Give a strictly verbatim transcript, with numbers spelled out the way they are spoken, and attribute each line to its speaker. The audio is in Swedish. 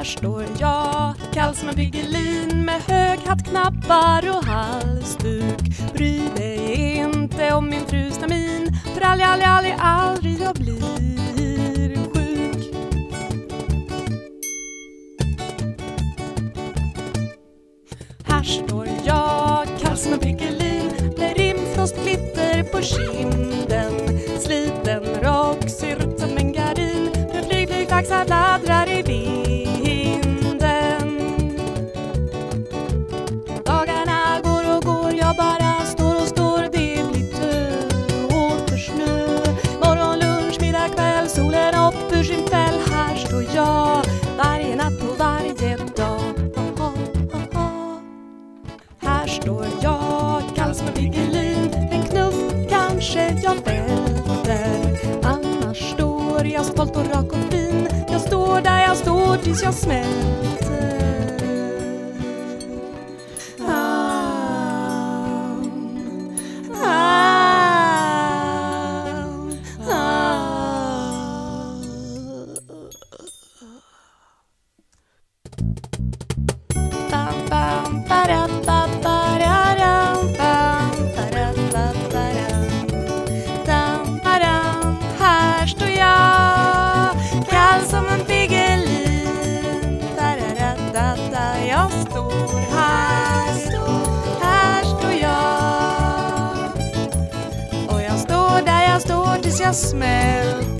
Speaker 1: står jag, kall som en Piggelin, med hög hatt, knappar och halsduk. Bry dig inte om min frusna min, för aldrig, aldrig, aldrig, aldrig jag blir sjuk. Här står jag, kall som en Piggelin, med rimfrost, glitter på kinden. Sliten rock ser ut som en gardin, med flyg, flyg, taxar, fladdrar i vinden. Dagarna går och går, jag bara står och står. Det blir tö, åter snö. Morgon, lunch, middag, kväll, solen upp ur sin fäll. Här står jag, varje natt och varje dag. Här står jag, kall som en Piggelin, en knuff kanske jag välter. Annars står jag stolt och rak och fin, jag står där jag står tills jag smälter. Ah, ah, ah. Bam, bam, ba-da, ba, ba-da-dam, bam, ba-da, ba, ba-dam, dam, ba-dam. Här står jag, kall som en Piggelin, da-da-da-da-da. Jag står här, här står jag, och jag står där jag står tills jag smälter.